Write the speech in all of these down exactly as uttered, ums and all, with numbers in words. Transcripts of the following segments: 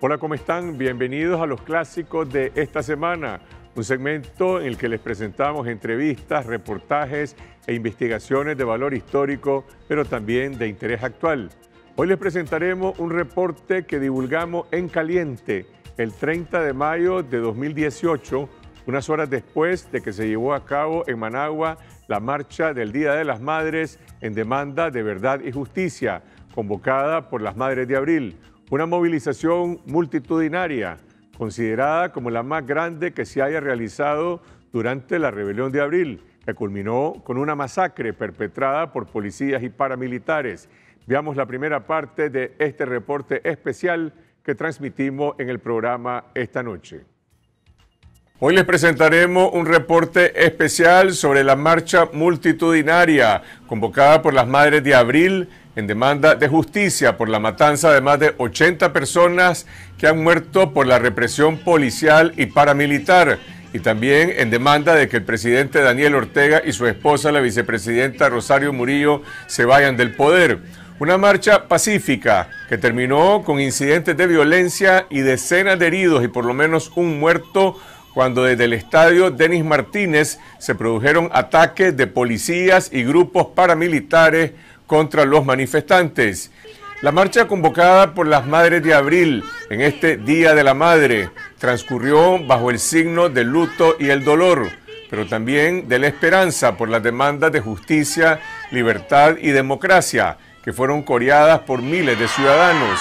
Hola, ¿cómo están? Bienvenidos a los clásicos de esta semana, un segmento en el que les presentamos entrevistas, reportajes e investigaciones de valor histórico, pero también de interés actual. Hoy les presentaremos un reporte que divulgamos en caliente el treinta de mayo de dos mil dieciocho, unas horas después de que se llevó a cabo en Managua la marcha del Día de las Madres en demanda de verdad y justicia, convocada por las Madres de Abril. Una movilización multitudinaria, considerada como la más grande que se haya realizado durante la Rebelión de Abril, que culminó con una masacre perpetrada por policías y paramilitares. Veamos la primera parte de este reporte especial que transmitimos en el programa esta noche. Hoy les presentaremos un reporte especial sobre la marcha multitudinaria convocada por las Madres de Abril en demanda de justicia por la matanza de más de ochenta personas que han muerto por la represión policial y paramilitar, y también en demanda de que el presidente Daniel Ortega y su esposa, la vicepresidenta Rosario Murillo, se vayan del poder. Una marcha pacífica que terminó con incidentes de violencia y decenas de heridos y por lo menos un muerto, cuando desde el estadio Denis Martínez se produjeron ataques de policías y grupos paramilitares contra los manifestantes. La marcha convocada por las Madres de Abril en este Día de la Madre transcurrió bajo el signo del luto y el dolor, pero también de la esperanza por las demandas de justicia, libertad y democracia que fueron coreadas por miles de ciudadanos.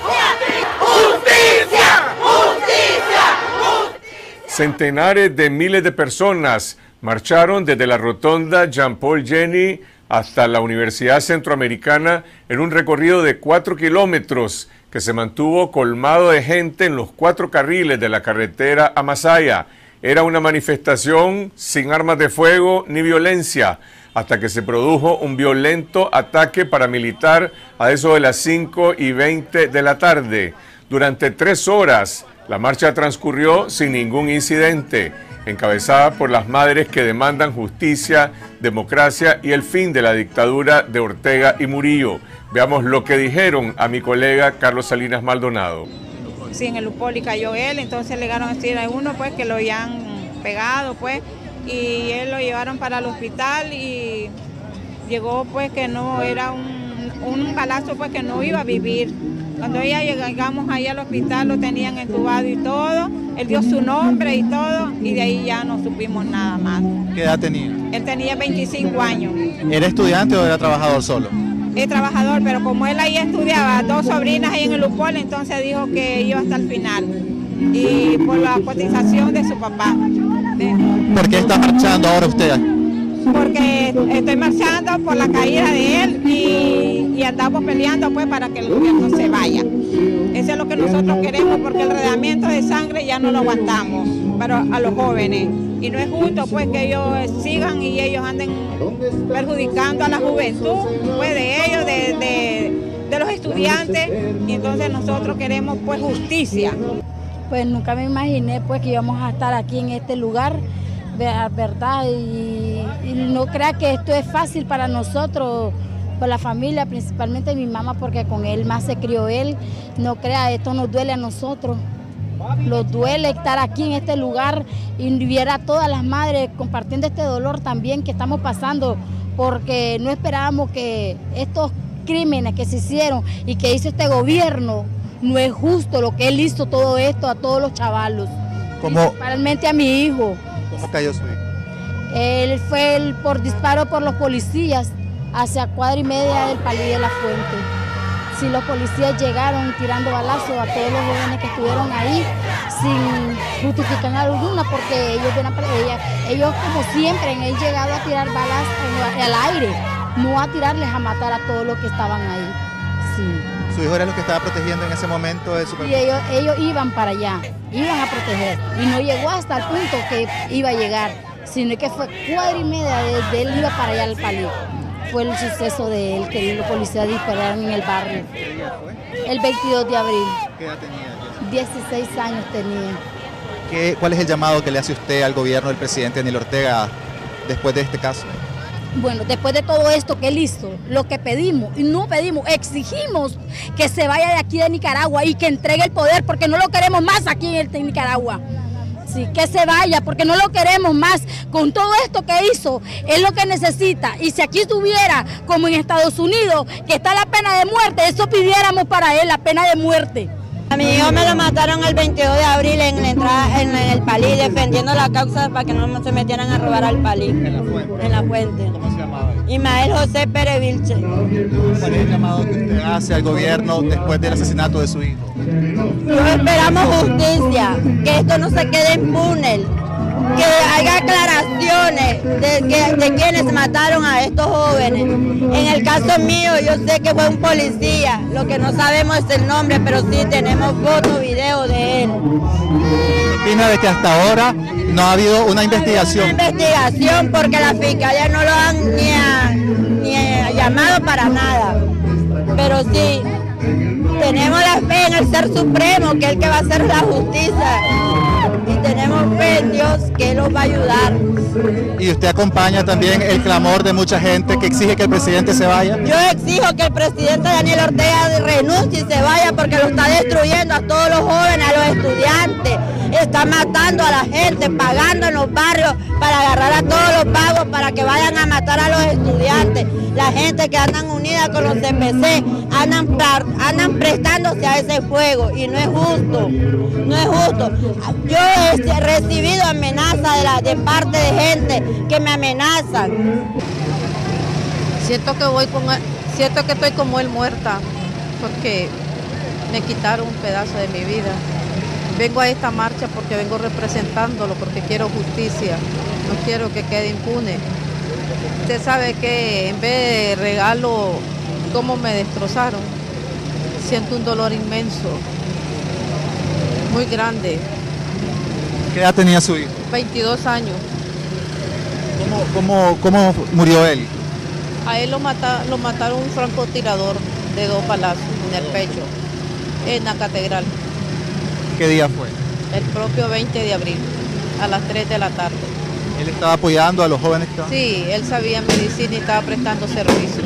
¡Justicia! ¡Justicia! Centenares de miles de personas marcharon desde la rotonda Jean Paul Jenny hasta la Universidad Centroamericana en un recorrido de cuatro kilómetros que se mantuvo colmado de gente en los cuatro carriles de la carretera a Masaya. Era una manifestación sin armas de fuego ni violencia, hasta que se produjo un violento ataque paramilitar a eso de las cinco y veinte de la tarde. Durante tres horas, la marcha transcurrió sin ningún incidente, encabezada por las madres que demandan justicia, democracia y el fin de la dictadura de Ortega y Murillo. Veamos lo que dijeron a mi colega Carlos Salinas Maldonado. Sí, en el Upoli cayó él, entonces le llegaron a decir a uno pues que lo habían pegado pues, y él lo llevaron para el hospital y llegó pues que no era un, un balazo pues que no iba a vivir. Cuando ya llegamos ahí al hospital lo tenían entubado y todo, él dio su nombre y todo, y de ahí ya no supimos nada más. ¿Qué edad tenía? Él tenía veinticinco años. ¿Era estudiante o era trabajador solo? Es trabajador, pero como él ahí estudiaba, dos sobrinas ahí en el Upol, entonces dijo que iba hasta el final. Y por la cotización de su papá. ¿Por qué está marchando ahora usted? Porque estoy marchando por la caída de él y, y andamos peleando pues para que el gobierno se vaya. Eso es lo que nosotros queremos, porque el rodeamiento de sangre ya no lo aguantamos para a los jóvenes. Y no es justo pues que ellos sigan y ellos anden perjudicando a la juventud pues de ellos, de, de, de los estudiantes. Y entonces nosotros queremos pues justicia. Pues nunca me imaginé pues que íbamos a estar aquí en este lugar, verdad, y, y no crea que esto es fácil para nosotros, por la familia, principalmente mi mamá, porque con él más se crió él. No crea, esto nos duele a nosotros, nos duele estar aquí en este lugar y viera a todas las madres compartiendo este dolor también que estamos pasando, porque no esperábamos que estos crímenes que se hicieron y que hizo este gobierno, no es justo lo que él hizo todo esto a todos los chavalos, ¿Cómo? Principalmente a mi hijo. ¿Cómo cayó su hijo? Él fue el, por disparo por los policías hacia cuadra y media del Palí de la Fuente. Sí, los policías llegaron tirando balazos a todos los jóvenes que estuvieron ahí sin justificación alguna, porque ellos, ellos, ellos como siempre han llegado a tirar balas al aire, no a tirarles a matar a todos los que estaban ahí. Sí. ¿Su hijo era lo que estaba protegiendo en ese momento de su Y ellos, ellos iban para allá, iban a proteger, y no llegó hasta el punto que iba a llegar, sino que fue cuadra y media desde él iba para allá al Palí. Fue el suceso de él, que los policías dispararon en el barrio. ¿Qué día fue? El veintidós de abril. ¿Qué edad tenía? dieciséis años tenía. ¿Qué, ¿Cuál es el llamado que le hace usted al gobierno del presidente Daniel Ortega después de este caso? Bueno, después de todo esto que él hizo, lo que pedimos, y no pedimos, exigimos que se vaya de aquí de Nicaragua y que entregue el poder, porque no lo queremos más aquí en, el, en Nicaragua. Sí, que se vaya, porque no lo queremos más. Con todo esto que hizo, es lo que necesita. Y si aquí estuviera, como en Estados Unidos, que está la pena de muerte, eso pidiéramos para él, la pena de muerte. A mi hijo me lo mataron el veintidós de abril en la entrada en el Palí, defendiendo la causa para que no se metieran a robar al Palí. En la fuente. En la fuente. ¿Cómo se llamaba? Ismael José Pérez Vilche. ¿Cuál es el llamado que usted hace al gobierno después del asesinato de su hijo? Yo esperamos justicia, que esto no se quede impune, que haya aclaraciones de, que, de quienes mataron a estos jóvenes. En el caso mío, yo sé que fue un policía, lo que no sabemos es el nombre, pero sí tenemos fotos, videos de él. ¿Qué opina de que hasta ahora no ha habido una investigación? Una investigación porque la fiscalía no lo han ni, a, ni a llamado para nada, pero sí tenemos la fe en el Ser Supremo, que es el que va a hacer la justicia, y tenemos fe en Dios que Él nos va a ayudar. ¿Y usted acompaña también el clamor de mucha gente que exige que el presidente se vaya? Yo exijo que el presidente Daniel Ortega renuncie y se vaya, porque lo está destruyendo a todos los jóvenes, a los estudiantes, está matando a la gente, pagando en los barrios para agarrar a todos los vagos para que vayan a matar a los estudiantes. La gente que andan unida con los C P C, andan, andan prestándose a ese fuego, y no es justo, no es justo. Yo he recibido amenazas de, la, de parte de gente que me amenazan. Siento que voy con, siento que estoy como él muerta, porque me quitaron un pedazo de mi vida. Vengo a esta marcha porque vengo representándolo, porque quiero justicia, no quiero que quede impune. Usted sabe que en vez de regalo, cómo me destrozaron, siento un dolor inmenso, muy grande. ¿Qué edad tenía su hijo? veintidós años. ¿Cómo, cómo, cómo murió él? A él lo, mata, lo mataron un francotirador de dos balazos en el pecho, en la catedral. ¿Qué día fue? El propio veinte de abril, a las tres de la tarde. ¿Él estaba apoyando a los jóvenes que estaban? Sí, él sabía medicina y estaba prestando servicio.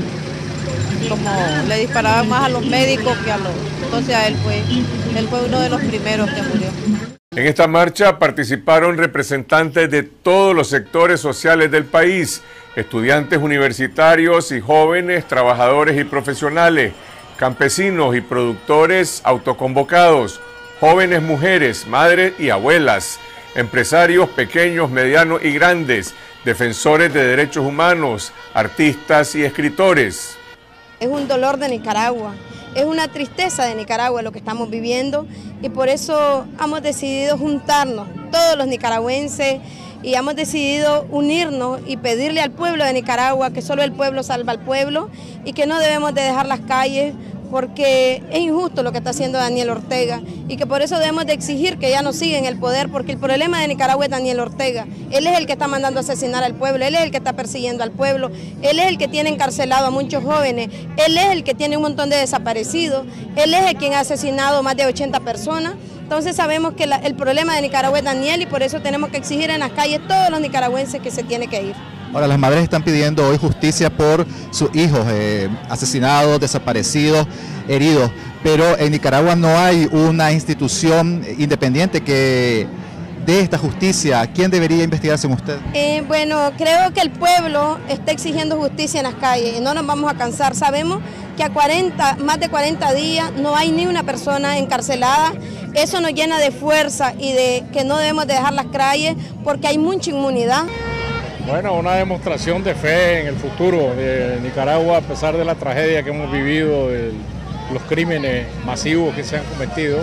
Como le disparaban más a los médicos que a los... Entonces a él fue, él fue uno de los primeros que murió. En esta marcha participaron representantes de todos los sectores sociales del país, estudiantes universitarios y jóvenes, trabajadores y profesionales, campesinos y productores autoconvocados, jóvenes mujeres, madres y abuelas, empresarios pequeños, medianos y grandes, defensores de derechos humanos, artistas y escritores. Es un dolor de Nicaragua, es una tristeza de Nicaragua lo que estamos viviendo, y por eso hemos decidido juntarnos todos los nicaragüenses y hemos decidido unirnos y pedirle al pueblo de Nicaragua que solo el pueblo salva al pueblo y que no debemos de dejar las calles, porque es injusto lo que está haciendo Daniel Ortega, y que por eso debemos de exigir que ya no siga en el poder, porque el problema de Nicaragua es Daniel Ortega. Él es el que está mandando a asesinar al pueblo, él es el que está persiguiendo al pueblo, él es el que tiene encarcelado a muchos jóvenes, él es el que tiene un montón de desaparecidos, él es el quien ha asesinado más de ochenta personas. Entonces sabemos que la, el problema de Nicaragua es Daniel, y por eso tenemos que exigir en las calles todos los nicaragüenses que se tiene que ir. Ahora, las madres están pidiendo hoy justicia por sus hijos eh, asesinados, desaparecidos, heridos, pero en Nicaragua no hay una institución independiente que dé esta justicia. ¿Quién debería investigar según usted? Eh, bueno, creo que el pueblo está exigiendo justicia en las calles y no nos vamos a cansar. Sabemos que a cuarenta, más de cuarenta días no hay ni una persona encarcelada. Eso nos llena de fuerza y de que no debemos de dejar las calles porque hay mucha inmunidad. Bueno, una demostración de fe en el futuro de Nicaragua, a pesar de la tragedia que hemos vivido, de los crímenes masivos que se han cometido.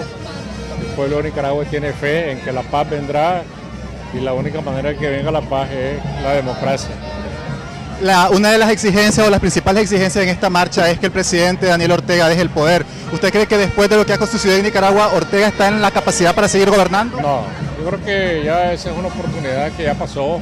El pueblo de Nicaragua tiene fe en que la paz vendrá, y la única manera de que venga la paz es la democracia. La, una de las exigencias o las principales exigencias en esta marcha es que el presidente Daniel Ortega deje el poder. ¿Usted cree que después de lo que ha sucedido en Nicaragua, Ortega está en la capacidad para seguir gobernando? No, yo creo que ya esa es una oportunidad que ya pasó,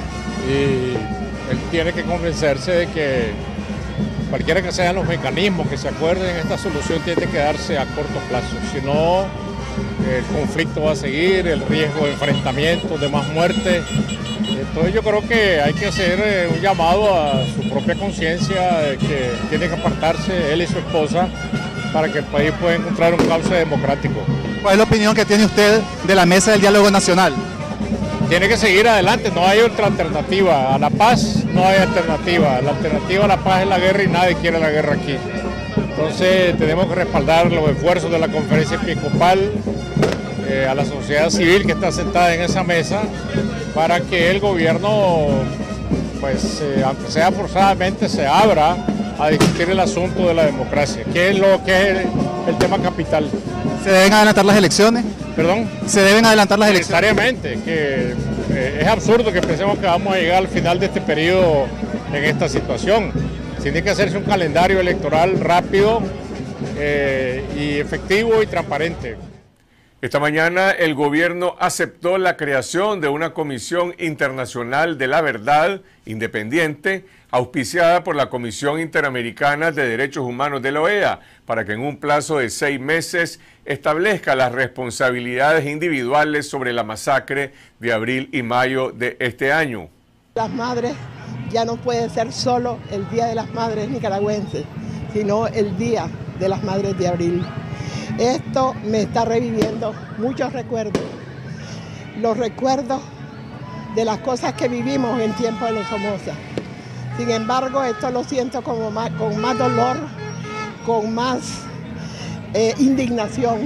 y él tiene que convencerse de que cualquiera que sean los mecanismos que se acuerden, esta solución tiene que darse a corto plazo. Si no, el conflicto va a seguir, el riesgo de enfrentamientos, de más muertes, Entonces yo creo que hay que hacer eh, un llamado a su propia conciencia de que tiene que apartarse él y su esposa para que el país pueda encontrar un cauce democrático. ¿Cuál es la opinión que tiene usted de la Mesa del Diálogo Nacional? Tiene que seguir adelante, no hay otra alternativa. A la paz no hay alternativa. La alternativa a la paz es la guerra y nadie quiere la guerra aquí. Entonces tenemos que respaldar los esfuerzos de la conferencia episcopal, eh, a la sociedad civil que está sentada en esa mesa, para que el gobierno, pues eh, aunque sea forzadamente, se abra a discutir el asunto de la democracia, que es lo que es el, el tema capital. ¿Se deben adelantar las elecciones? ¿Perdón? ¿Se deben adelantar las elecciones? Necesariamente, que eh, es absurdo que pensemos que vamos a llegar al final de este periodo en esta situación. Tiene que hacerse un calendario electoral rápido eh, y efectivo y transparente. Esta mañana el gobierno aceptó la creación de una Comisión Internacional de la Verdad independiente, auspiciada por la Comisión Interamericana de Derechos Humanos de la O E A, para que en un plazo de seis meses establezca las responsabilidades individuales sobre la masacre de abril y mayo de este año. Las madres ya no puede ser solo el Día de las Madres nicaragüenses, sino el Día de las Madres de abril. Esto me está reviviendo muchos recuerdos, los recuerdos de las cosas que vivimos en tiempo de los Somoza. Sin embargo, esto lo siento como más, con más dolor, con más eh, indignación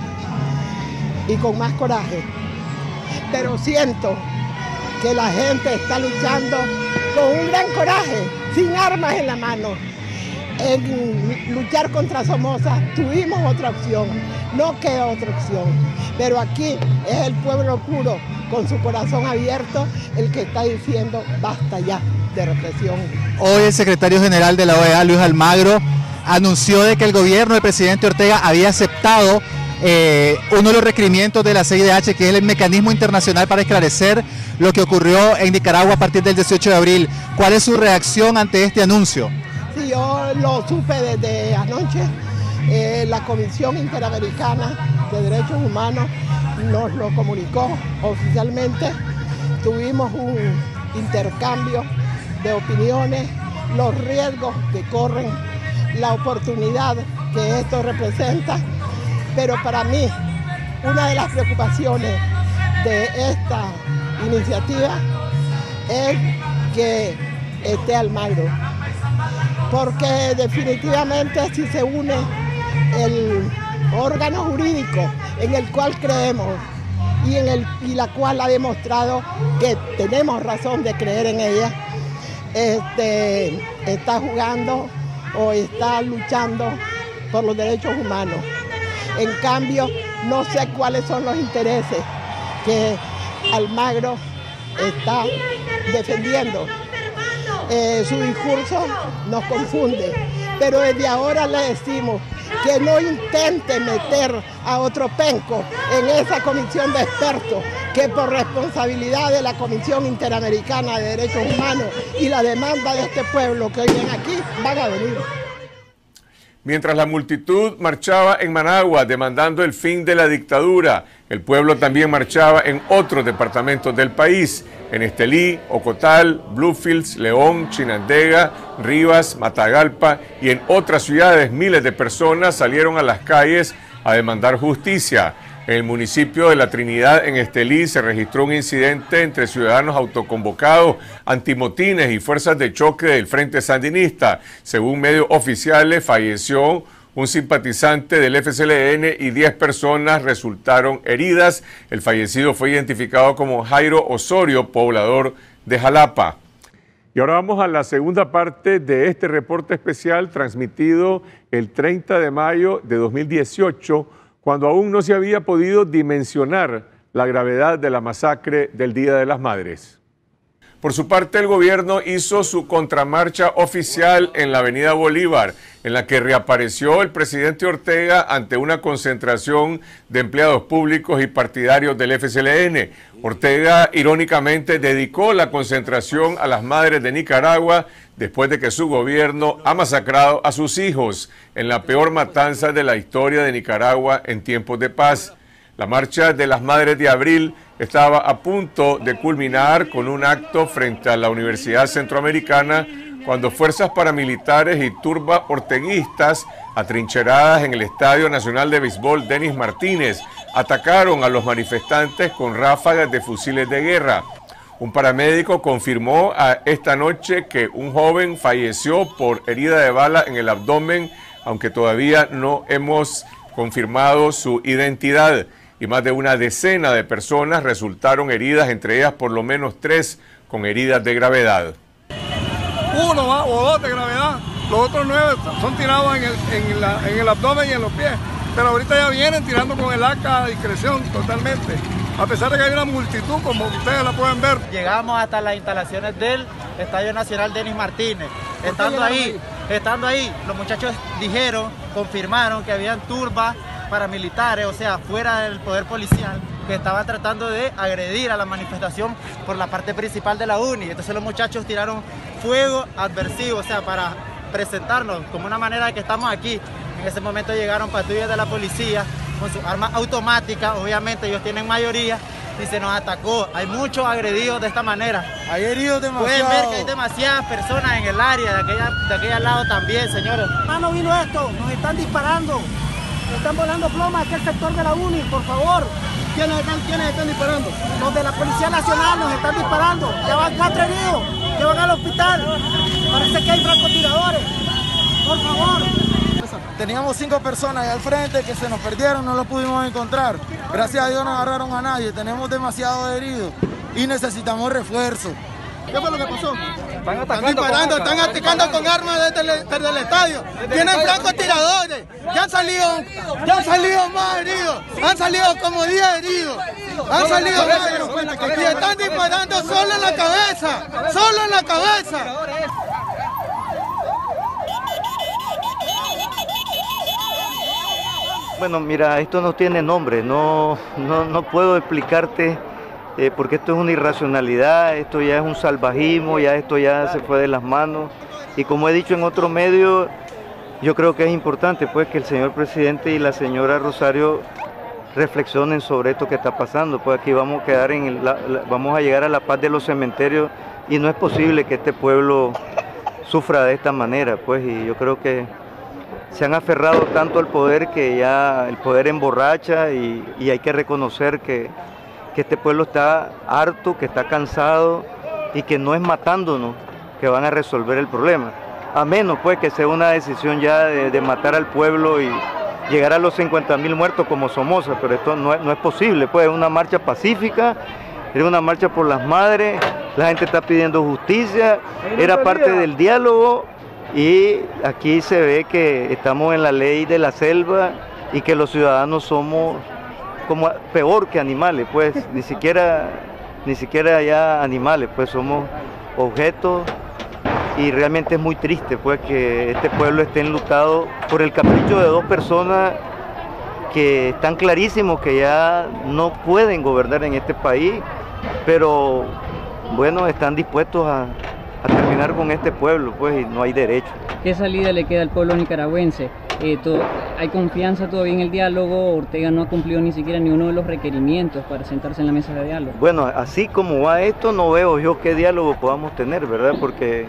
y con más coraje. Pero siento que la gente está luchando con un gran coraje, sin armas en la mano. En luchar contra Somoza tuvimos otra opción, no queda otra opción, pero aquí es el pueblo puro, con su corazón abierto, el que está diciendo basta ya de represión. Hoy el secretario general de la O E A, Luis Almagro, anunció de que el gobierno del presidente Ortega había aceptado eh, uno de los requerimientos de la C I D H, que es el mecanismo internacional para esclarecer lo que ocurrió en Nicaragua a partir del dieciocho de abril. ¿Cuál es su reacción ante este anuncio? Sí, yo lo supe desde anoche. Eh, la Comisión Interamericana de Derechos Humanos nos lo comunicó oficialmente. Tuvimos un intercambio de opiniones, los riesgos que corren, la oportunidad que esto representa. Pero para mí, una de las preocupaciones de esta iniciativa es que esté Almagro, porque definitivamente si se une el órgano jurídico en el cual creemos y, en el, y la cual ha demostrado que tenemos razón de creer en ella, este, está jugando o está luchando por los derechos humanos. En cambio, no sé cuáles son los intereses que Almagro está defendiendo. Eh, su discurso nos confunde, pero desde ahora le decimos que no intente meter a otro penco en esa comisión de expertos que por responsabilidad de la Comisión Interamericana de Derechos Humanos y la demanda de este pueblo que hoy viene aquí van a venir. Mientras la multitud marchaba en Managua demandando el fin de la dictadura, el pueblo también marchaba en otros departamentos del país, en Estelí, Ocotal, Bluefields, León, Chinandega, Rivas, Matagalpa y en otras ciudades miles de personas salieron a las calles a demandar justicia. En el municipio de La Trinidad, en Estelí, se registró un incidente entre ciudadanos autoconvocados, antimotines y fuerzas de choque del Frente Sandinista. Según medios oficiales, falleció un simpatizante del F C L N y diez personas resultaron heridas. El fallecido fue identificado como Jairo Osorio, poblador de Jalapa. Y ahora vamos a la segunda parte de este reporte especial transmitido el treinta de mayo de dos mil dieciocho, cuando aún no se había podido dimensionar la gravedad de la masacre del Día de las Madres. Por su parte, el gobierno hizo su contramarcha oficial en la avenida Bolívar, en la que reapareció el presidente Ortega ante una concentración de empleados públicos y partidarios del F C L N. Ortega, irónicamente, dedicó la concentración a las madres de Nicaragua después de que su gobierno ha masacrado a sus hijos en la peor matanza de la historia de Nicaragua en tiempos de paz. La marcha de las Madres de Abril estaba a punto de culminar con un acto frente a la Universidad Centroamericana cuando fuerzas paramilitares y turbas orteguistas atrincheradas en el Estadio Nacional de Béisbol Denis Martínez atacaron a los manifestantes con ráfagas de fusiles de guerra. Un paramédico confirmó a esta noche que un joven falleció por herida de bala en el abdomen, aunque todavía no hemos confirmado su identidad. Y más de una decena de personas resultaron heridas, entre ellas por lo menos tres con heridas de gravedad. Uno más o dos de gravedad, los otros nueve son tirados en el, en, la, en el abdomen y en los pies, pero ahorita ya vienen tirando con el A C A a discreción totalmente, a pesar de que hay una multitud como ustedes la pueden ver. Llegamos hasta las instalaciones del Estadio Nacional Denis Martínez. Estando ahí, estando ahí, los muchachos dijeron, confirmaron que habían turbas paramilitares, o sea, fuera del poder policial, que estaban tratando de agredir a la manifestación por la parte principal de la uni. Entonces los muchachos tiraron fuego adversivo, o sea, para presentarnos como una manera de que estamos aquí. En ese momento llegaron patrullas de la policía con sus armas automáticas, obviamente ellos tienen mayoría, y se nos atacó. Hay muchos agredidos de esta manera. Hay heridos demasiado. Pueden ver que hay demasiadas personas en el área, de aquella, de aquel lado también, señores. Ah, no vino esto, nos están disparando. Están volando plomas aquí al sector de la uni, por favor. ¿Quiénes están, ¿Quiénes están disparando? Los de la Policía Nacional nos están disparando. Ya van cuatro heridos, llevan al hospital. Parece que hay francotiradores. Por favor. Teníamos cinco personas ahí al frente que se nos perdieron, no los pudimos encontrar. Gracias a Dios no agarraron a nadie, tenemos demasiados heridos y necesitamos refuerzo. ¿Qué fue lo que pasó? Están, están disparando, están atacando con armas desde el, desde el estadio. Tienen francotiradores. Ya han salido, ya han salido más heridos. Han salido como diez heridos. Han salido más heridos. Y están disparando solo en la cabeza. Solo en la cabeza. Bueno, mira, esto no tiene nombre. No, no, no puedo explicarte. Eh, porque esto es una irracionalidad, esto ya es un salvajismo, ya esto ya se fue de las manos. Y como he dicho en otro medio, yo creo que es importante pues que el señor presidente y la señora Rosario reflexionen sobre esto que está pasando. Pues aquí vamos a quedar en el, la, la, vamos a llegar a la paz de los cementerios y no es posible que este pueblo sufra de esta manera, pues, y yo creo que se han aferrado tanto al poder que ya el poder emborracha y, y hay que reconocer que que este pueblo está harto, que está cansado y que no es matándonos que van a resolver el problema. A menos pues que sea una decisión ya de, de matar al pueblo y llegar a los cincuenta mil muertos como Somoza, pero esto no es, no es posible, pues es una marcha pacífica, era una marcha por las madres, la gente está pidiendo justicia, era parte del diálogo y aquí se ve que estamos en la ley de la selva y que los ciudadanos somos como peor que animales, pues ni siquiera, ni siquiera ya animales, pues somos objetos y realmente es muy triste pues que este pueblo esté enlutado por el capricho de dos personas que están clarísimos que ya no pueden gobernar en este país, pero bueno, están dispuestos a, a terminar con este pueblo, pues y no hay derecho. ¿Qué salida le queda al pueblo nicaragüense? Eh, todo, ¿Hay confianza todavía en el diálogo? Ortega no ha cumplido ni siquiera ni uno de los requerimientos para sentarse en la mesa de diálogo. Bueno, así como va esto, no veo yo qué diálogo podamos tener, ¿verdad? Porque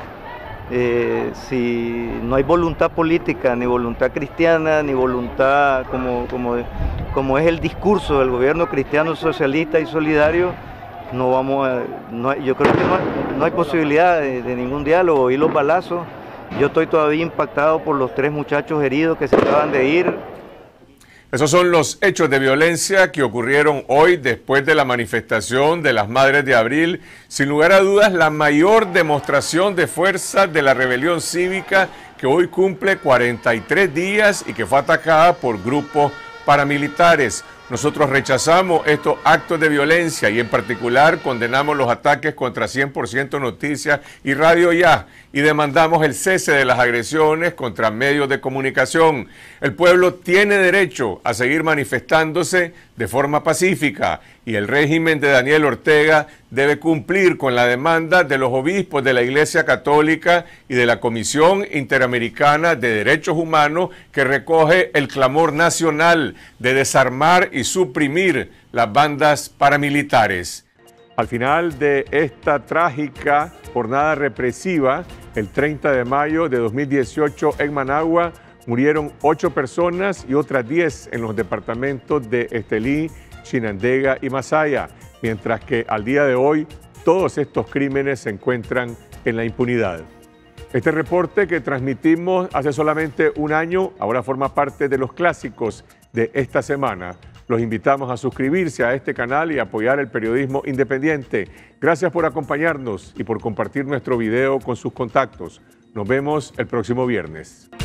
eh, si no hay voluntad política, ni voluntad cristiana, ni voluntad como, como, como es el discurso del gobierno cristiano, socialista y solidario, no vamos a, no, yo creo que no hay, no hay posibilidad de, de ningún diálogo. Y los balazos, yo estoy todavía impactado por los tres muchachos heridos que se acaban de ir. Esos son los hechos de violencia que ocurrieron hoy después de la manifestación de las Madres de Abril. Sin lugar a dudas, la mayor demostración de fuerza de la rebelión cívica que hoy cumple cuarenta y tres días y que fue atacada por grupos paramilitares. Nosotros rechazamos estos actos de violencia y en particular condenamos los ataques contra cien por ciento Noticias y Radio Ya y demandamos el cese de las agresiones contra medios de comunicación. El pueblo tiene derecho a seguir manifestándose de forma pacífica y el régimen de Daniel Ortega debe cumplir con la demanda de los obispos de la Iglesia Católica y de la Comisión Interamericana de Derechos Humanos, que recoge el clamor nacional de desarmar y suprimir las bandas paramilitares. Al final de esta trágica jornada represiva, el treinta de mayo de dos mil dieciocho en Managua, murieron ocho personas y otras diez en los departamentos de Estelí, Chinandega y Masaya, mientras que al día de hoy todos estos crímenes se encuentran en la impunidad. Este reporte que transmitimos hace solamente un año ahora forma parte de los clásicos de esta semana. Los invitamos a suscribirse a este canal y apoyar el periodismo independiente. Gracias por acompañarnos y por compartir nuestro video con sus contactos. Nos vemos el próximo viernes.